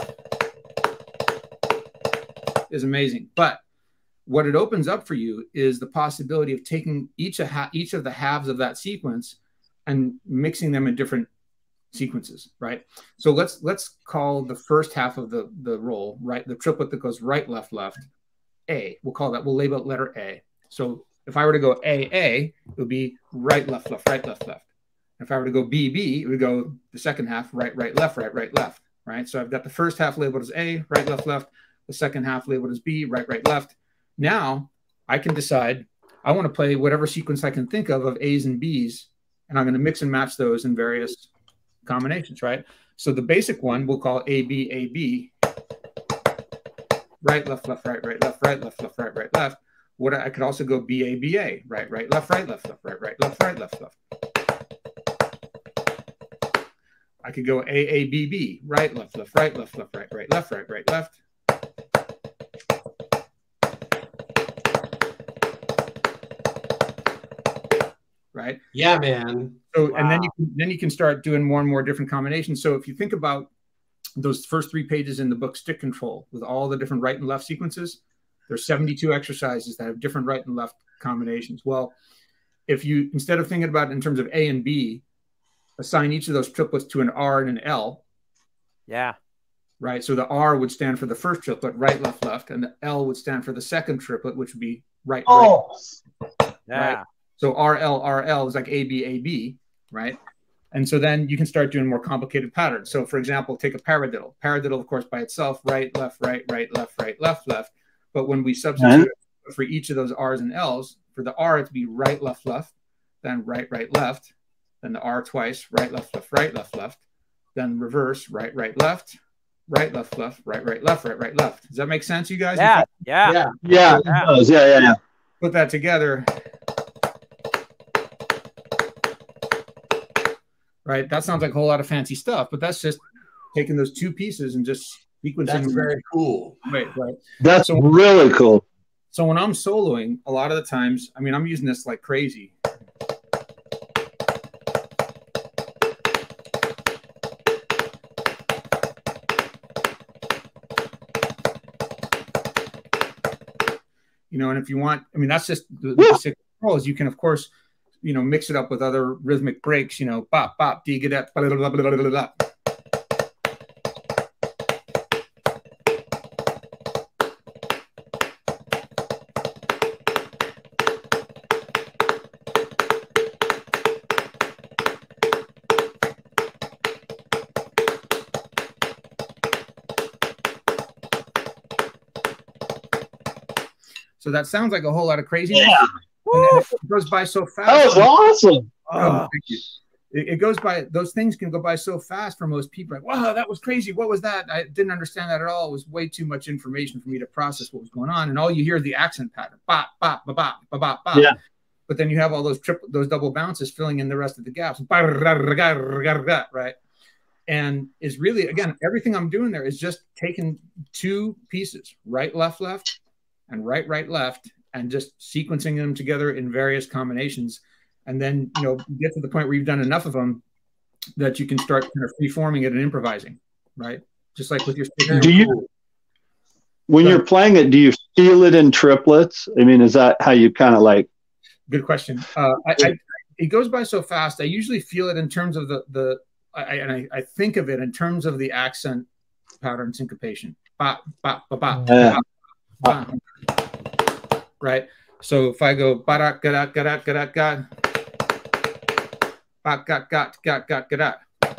is amazing, but what it opens up for you is the possibility of taking each of the halves of that sequence and mixing them in different sequences, right? So let's call the first half of the roll, right, the triplet that goes right, left, left, A. We'll label it letter A. So if I were to go A, it would be right, left, left, right, left, left. If I were to go B, it would go the second half, right, right, left, right, right, left, right? So I've got the first half labeled as A, right, left, left. The second half labeled as B, right, right, left. Now I can decide I want to play whatever sequence I can think of A's and B's, and I'm going to mix and match those in various combinations, right? So the basic one we'll call AB, AB, right, left, left, right, right, left, right, left, left, right, right, left. What I could also go B A B A, right, right, left, right, left, left, right, right, left, right, left, left. I could go A A B B, right, left, left, right, left, left, right, right, left, right, right, left. Right. Yeah, man. So, wow. And then you can start doing more and more different combinations. So if you think about those first 3 pages in the book, Stick Control, with all the different right and left sequences, there's 72 exercises that have different right and left combinations. Well, if you, instead of thinking about it in terms of A and B, assign each of those triplets to an R and an L. Yeah. Right. So the R would stand for the first triplet, right, left, left, and the L would stand for the second triplet, which would be right, right. Yeah. Right? So RL is like AB, right? And so then you can start doing more complicated patterns. So for example, take a paradiddle. Paradiddle, of course, by itself, right, left, right, right, left, right, left, left. But when we substitute for each of those R's and L's, for the R, it to be right, left, left, then right, right, left, then the R twice, right, left, left, right, left, left, then reverse, right, right, left, right, left, left, right, right, left, right, right, left. Does that make sense, you guys? Yeah, yeah. It does. Yeah. Put that together. Right, that sounds like a whole lot of fancy stuff, but that's just taking those 2 pieces and just sequencing. That's very cool. Right. That's really cool. So when I'm soloing, a lot of the times, I mean, I'm using this like crazy. You know, and if you want, I mean, that's just the basic controls. You can, of course, you know, mix it up with other rhythmic breaks, you know, bop, bop, dee-ga-da, blah, blah, blah, blah, blah, blah. So that sounds like a whole lot of craziness. Yeah. And it goes by so fast. That was awesome. Oh, thank you. It goes by, those things can go by so fast for most people. Like, wow, that was crazy. What was that? I didn't understand that at all. It was way too much information for me to process what was going on. And all you hear is the accent pattern. Bop, bop, bop, bop, bop, bop, bop. Yeah. But then you have all those double bounces filling in the rest of the gaps. Right. And it's really, again, everything I'm doing there is just taking 2 pieces, right, left, left, and right, right, left, and just sequencing them together in various combinations. And then, you know, get to the point where you've done enough of them that you can start kind of free-forming it and improvising, right? Just like with your stick. Do you, when you're playing it, do you feel it in triplets? I mean, is that how you kind of like? Good question. It goes by so fast. I usually feel it in terms of I think of it in terms of the accent pattern syncopation. Ba, ba, ba, ba, ba, ba. Right. So if I go ba ga da ga da ga da ga, ba got ga da.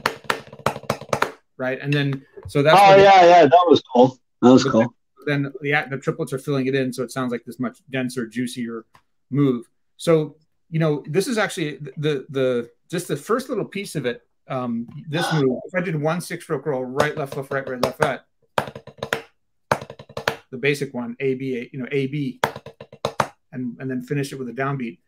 Right. And then so that's that was cool. That was cool. Then the triplets are filling it in, so it sounds like this much denser, juicier move. So, you know, this is actually just the first little piece of it. This move, if I did 1 6-stroke roll, right, left, right, right, left, right, the basic one, A, B, you know, A, B, and then finish it with a downbeat.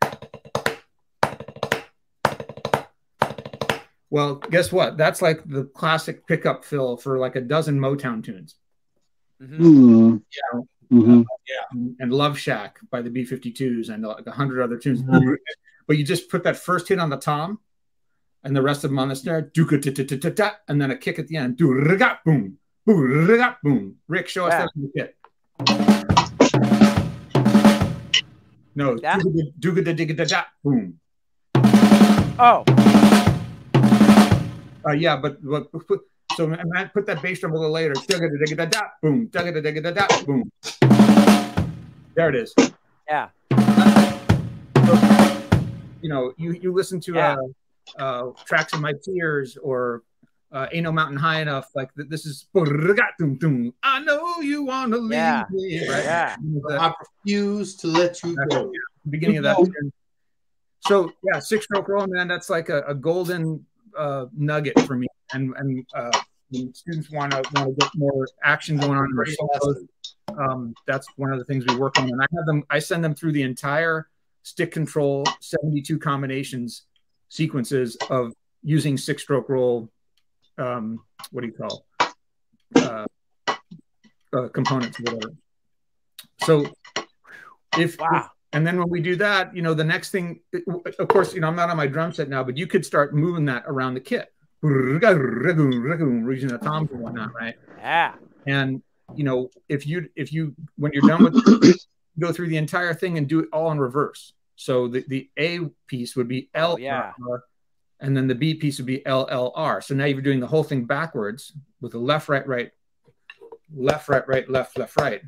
Well, guess what? That's like the classic pickup fill for like a dozen Motown tunes. Mm-hmm. You know? And Love Shack by the B-52s and like 100 other tunes. Mm-hmm. But you just put that first hit on the tom and the rest of them on the snare, and then a kick at the end. Boom, boom. Rick, show us that from the kit. No, boom. Oh. Yeah, but so Matt, put that bass drum a little later. Boom, boom. There it is. Yeah. So, you know, you listen to Tracks of My Tears or Ain't No Mountain High Enough. Like this is I know you want to leave me. Right? Yeah. I refuse to let you go. Beginning of that. So yeah, 6-stroke roll, man. That's like a golden nugget for me. And when students want to get more action going on in their solos, That's one of the things we work on, and I send them through the entire stick control 72 combinations sequences of using 6-stroke roll. What do you call components, whatever. So and then when we do that, the next thing, of course, I'm not on my drum set now, but you could start moving that around the kit, using the toms and whatnot, right? Yeah. And if you when you're done with it, go through the entire thing and do it all in reverse. So the A piece would be LR, and then the B piece would be LLR. So now you're doing the whole thing backwards with the left, right, right, left, right, right, left, left, right.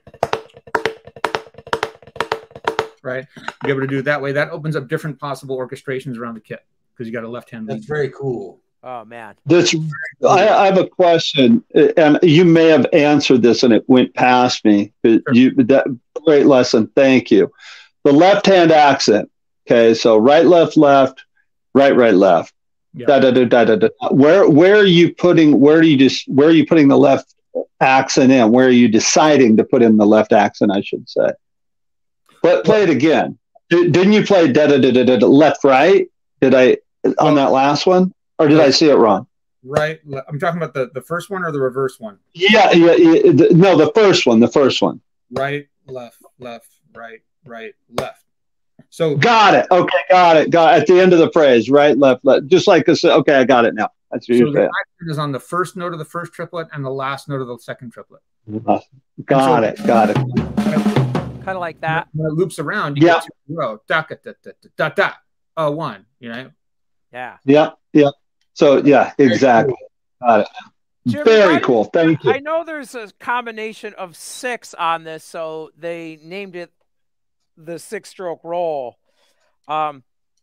Right? Be able to do it that way. That opens up different possible orchestrations around the kit because you got a left hand. That's very cool. Oh man. I have a question, and you may have answered this and it went past me. But that great lesson. Thank you. The left hand accent. Okay, so right, left, left, right, right, left. Yeah. Da, da, da, da, da, da. Where are you putting the left accent in? Where are you deciding to put in the left accent, I should say? But play it again. Didn't you play da, da, da, da, da, left, right? Did I on that last one? Or did I see it wrong? Right. I'm talking about the first one or the reverse one? Yeah. No, the first one. The first one. Right, left, left, right, right, left. So got it. Okay, got it. At the end of the phrase, right, left, left. Just like this. Okay, I got it now. That's what you're saying. The is on the first note of the first triplet and the last note of the second triplet. Got it. Kind of like that. When it loops around, you get to row. Da, da, da, da, da, da, one. Yeah. Yeah. So yeah, exactly. Got it. Jimmy, very cool. Thank you. I know there's a combination of 6 on this, so they named it the 6-stroke roll. But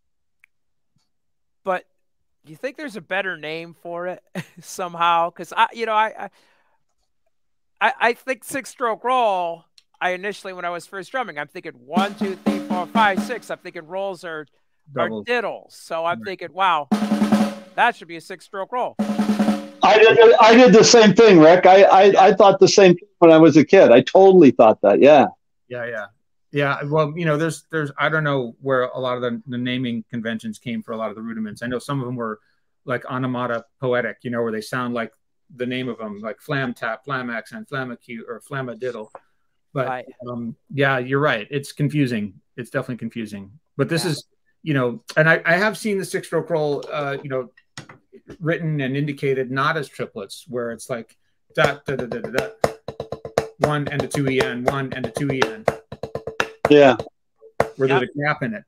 do you think there's a better name for it somehow? Because I think 6-stroke roll. I initially, when I was first drumming, I'm thinking 1, 2, 3, 4, 5, 6. I'm thinking rolls are diddles. So I'm thinking, wow, that should be a 6-stroke roll. I did the same thing, Rick. I thought the same thing when I was a kid. I totally thought that. Yeah. Well, there's I don't know where a lot of the naming conventions came for a lot of the rudiments. I know some of them were like onomatopoetic, where they sound like the name of them, like flam tap, flam accent, flamacute, or flamadiddle. But yeah, you're right. It's confusing. It's definitely confusing. But this is, and I have seen the 6-stroke roll, written and indicated not as triplets, where it's like da da da da da, da 1 and a 2 en, 1 and a 2 en. Yeah. Where there's a gap in it.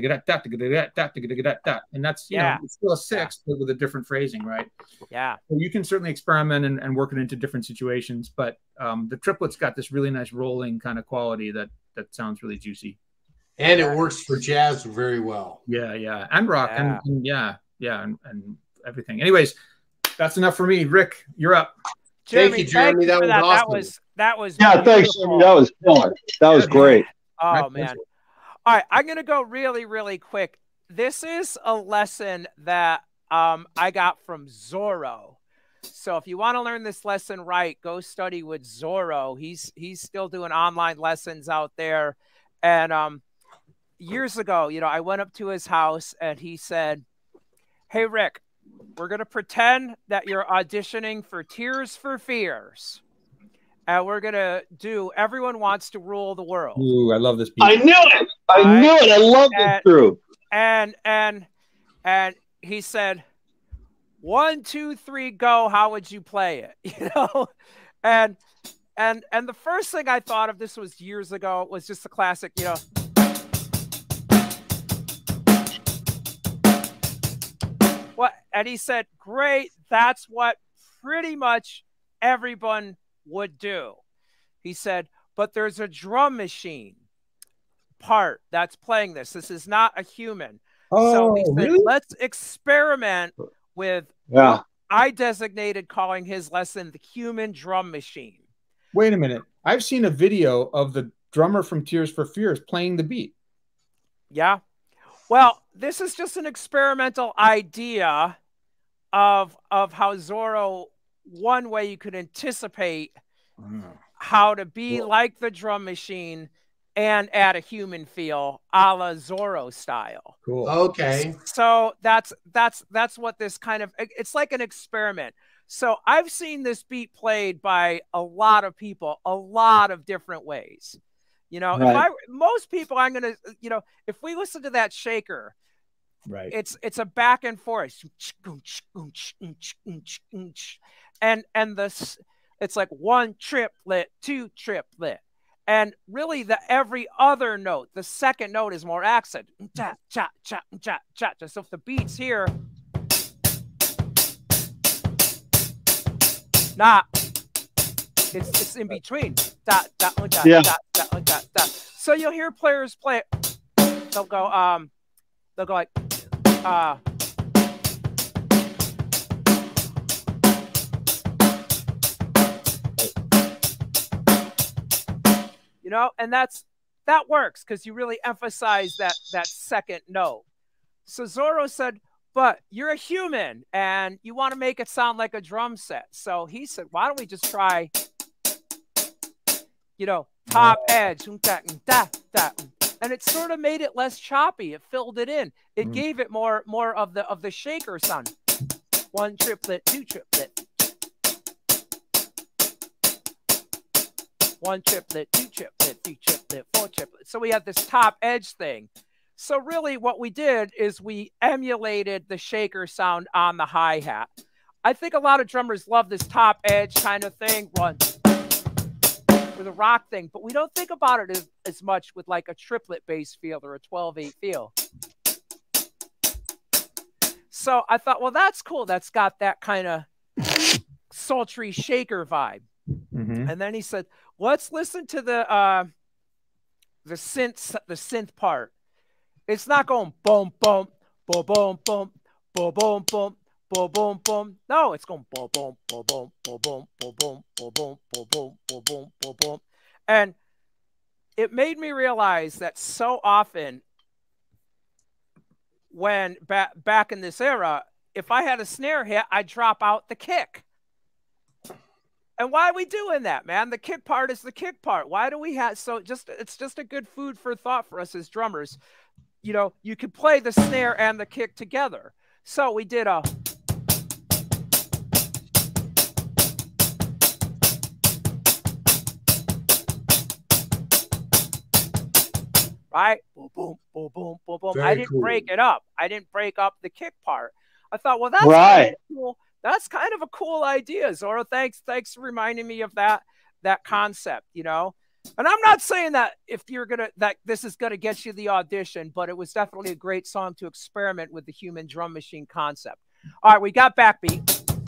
And that's it's still a 6, but with a different phrasing, right? Yeah. So you can certainly experiment and work it into different situations, but the triplets got this really nice rolling kind of quality that sounds really juicy. And it works for jazz very well. Yeah. And rock. And and everything. Anyways, that's enough for me. Rick, you're up. Thank you, Jeremy. That was awesome. That was thanks, Jeremy. That was killer. That was great. Oh, man. All right, I'm going to go really, really quick. This is a lesson that I got from Zorro. So if you want to learn this lesson right, go study with Zorro. He's still doing online lessons out there. And years ago, I went up to his house and he said, "Hey, Rick, we're going to pretend that you're auditioning for Tears for Fears. And we're going to do Everyone Wants to Rule the World." Ooh, I love this piece. I knew it. I knew it. I love this group. And he said, 1, 2, 3, go. How would you play it? And the first thing I thought of, this was years ago, was just the classic, What? And he said, great. That's what pretty much everyone would do. He said, but there's a drum machine part that's playing this. This is not a human. So he said, really? Let's experiment with what I designated calling his lesson the human drum machine. Wait a minute. I've seen a video of the drummer from Tears for Fears playing the beat. Yeah. Well, this is just an experimental idea of how Zorro, one way you could anticipate how to be like the drum machine and add a human feel, a la Zorro style. Cool. Okay. So that's what this kind of, it's like an experiment. So I've seen this beat played by a lot of people, a lot of different ways. You know, Right. most people, I'm going to, you know, if we listen to that shaker, right, it's a back and forth. And this, it's like one triplet, two triplet. And really every other note, the second note is more accent. So if the beat's here, nah, it's in between. Yeah. So you'll hear players play it. They'll go like, you know, and that works because you really emphasize that second note. So Zorro said, but you're a human and you want to make it sound like a drum set. So he said, why don't we just try, you know, top edge. And it sort of made it less choppy. It filled it in. It gave it more of the shaker sound. One triplet, two triplet. One triplet, two triplet, three triplet, four triplet. So we have this top edge thing. So really what we did is we emulated the shaker sound on the hi-hat. I think a lot of drummers love this top edge kind of thing, run with a rock thing, but we don't think about it as much with like a triplet bass feel or a 12/8 feel. So I thought, well, that's cool. That's got that kind of sultry shaker vibe. And then he said, let's listen to the synth part. It's not going boom, boom, boom, boom, boom, boom, boom, boom, boom, boom, boom. No, it's going boom, boom, boom, boom, boom, boom, boom, boom, boom, boom, boom, boom, boom, boom, boom. And it made me realize that so often when back in this era, if I had a snare hit, I'd drop out the kick. And why are we doing that, man? The kick part is the kick part. Why do we have it's just a good food for thought for us as drummers. You know, you could play the snare and the kick together. So we did a right, boom, boom, boom, boom, boom, boom. I didn't break it up. I didn't break up the kick part. I thought, well, that's right. Cool. That's kind of a cool idea, Zorro. Thanks for reminding me of that concept, you know. And I'm not saying that that this is gonna get you the audition, but it was definitely a great song to experiment with the human drum machine concept. All right, we got backbeat.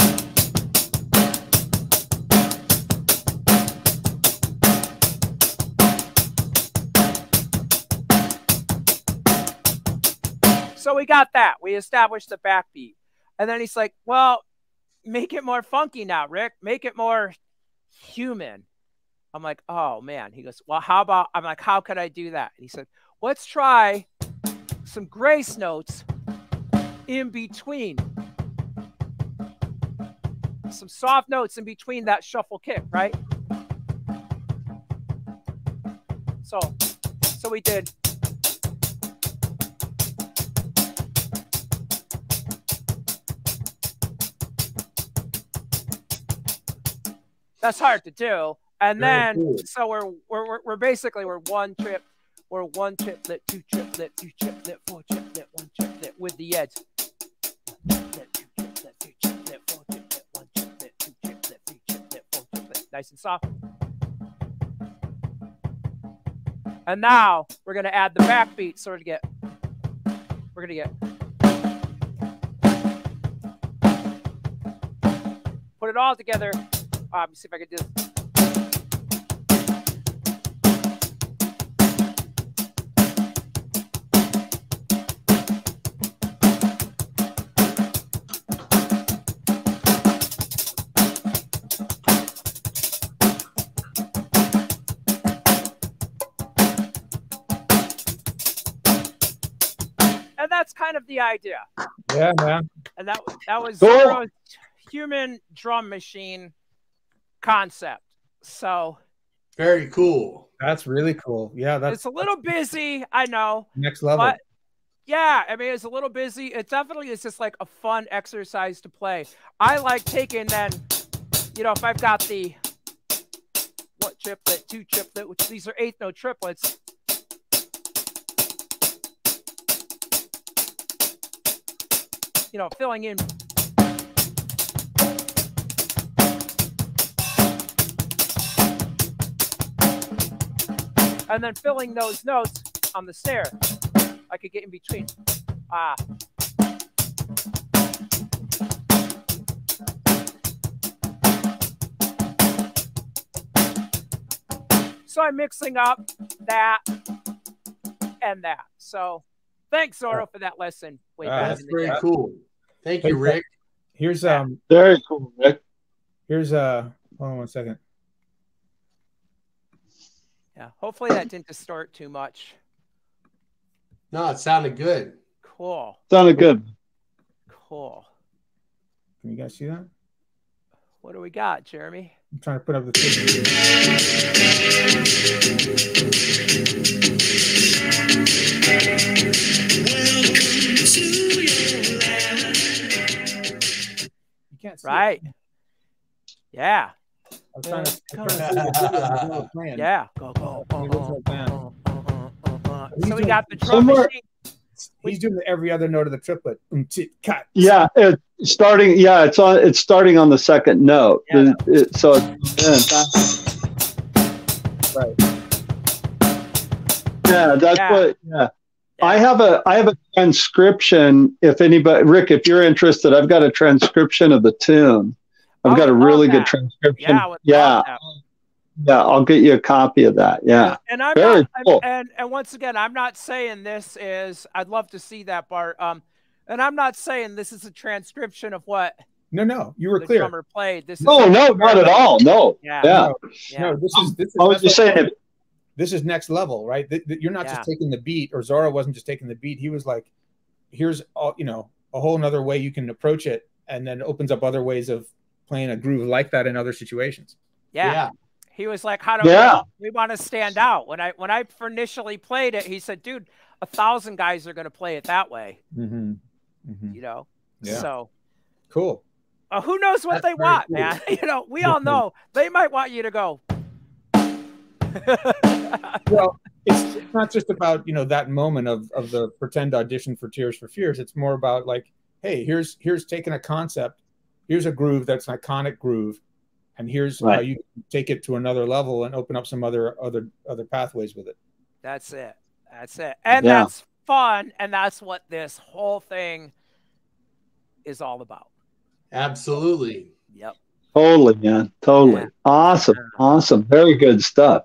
So we got that. We established the backbeat. And then he's like, well, make it more funky now, Rick. Make it more human. I'm like, oh, man. He goes, well, I'm like, how could I do that? And he said, let's try some grace notes in between. Some soft notes in between that shuffle kick, right? So we did. That's hard to do. And then, so we're basically, we're one triplet, two triplet, two triplet, four triplet, one triplet with the edge. Nice and soft. And now we're going to add the backbeat so we're going to get, put it all together. Let me see if I can do this. And that's kind of the idea. Yeah, man. And that was Zorro's human drum machine concept. So Very cool. That's really cool. Yeah, it's a little busy. I know. Next level. But yeah, I mean, it's a little busy. It definitely is just like a fun exercise to play. I like taking then, you know, if I've got the one triplet, two triplet, which these are eighth note triplets. You know, filling in. And then filling those notes on the snare. I could get in between. So I'm mixing up that and that. So thanks, Zorro, for that lesson. That's very cool. Thank you, Rick. Here's very cool, Rick. Here's hold on one second. Yeah, hopefully that didn't distort too much. No, it sounded good. Cool. Sounded good. Cool. Can you guys see that? What do we got, Jeremy? I'm trying to put up the video. You can't see right. it. Yeah. I'm trying to see yeah. Go. So we got the drum machine. He's doing every other note of the triplet. Yeah, it's starting. Yeah, it's starting on the second note. Yeah, right. Yeah, that's what. Yeah. I have a transcription. If anybody, Rick, if you're interested, I've got a transcription of the tune. I've got a really good transcription. Yeah. Yeah, I'll get you a copy of that. Yeah. And I'm very cool. and once again, I'm not saying this is, I'd love to see that part. And I'm not saying this is a transcription of what No, you were the clear. drummer played. This no, not at all. No. Yeah. No, this is I was just saying this is next level, right? You're not just taking the beat, or Zorro wasn't just taking the beat. He was like, here's all, you know, a whole nother way you can approach it, and then opens up other ways of playing a groove like that in other situations. Yeah. He was like, how do we want to stand out? When I initially played it, he said, dude, 1,000 guys are going to play it that way. You know? Yeah. So cool. Who knows what they want, cool, man? You know, we all know they might want you to go. Well, it's not just about, you know, that moment of the pretend audition for Tears for Fears. It's more about like, hey, here's taking a concept. Here's a groove that's an iconic groove. And here's how you take it to another level and open up some other pathways with it. That's it. And that's fun. And that's what this whole thing is all about. Absolutely. Yep. Totally, man. Totally. Yeah. Awesome. Very good stuff.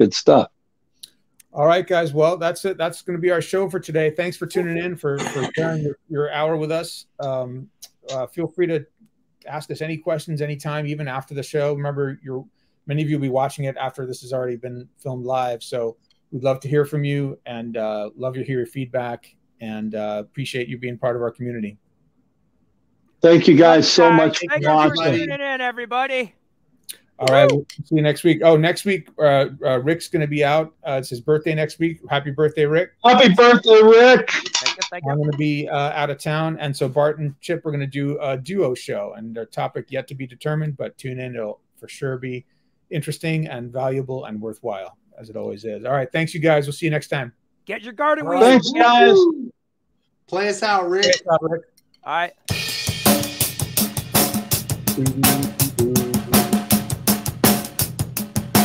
All right, guys. Well, that's it. That's going to be our show for today. Thanks for tuning in, for sharing your hour with us. Feel free to ask us any questions anytime, even after the show. Remember, many of you will be watching it after this has already been filmed live. So we'd love to hear from you, and love to hear your feedback, and appreciate you being part of our community. Thank you guys so much for watching. Thank you for tuning in, everybody. All right, we'll see you next week. Oh, next week, Rick's going to be out. It's his birthday next week. Happy birthday, Rick. Happy birthday, Rick. Thank you. I'm going to be out of town. And so Bart and Chip are going to do a duo show, and their topic yet to be determined, but tune in. It'll for sure be interesting and valuable and worthwhile, as it always is. All right. Thanks, you guys. We'll see you next time. Get your garden weed. Thanks, guys. Play us out, Rick. All right.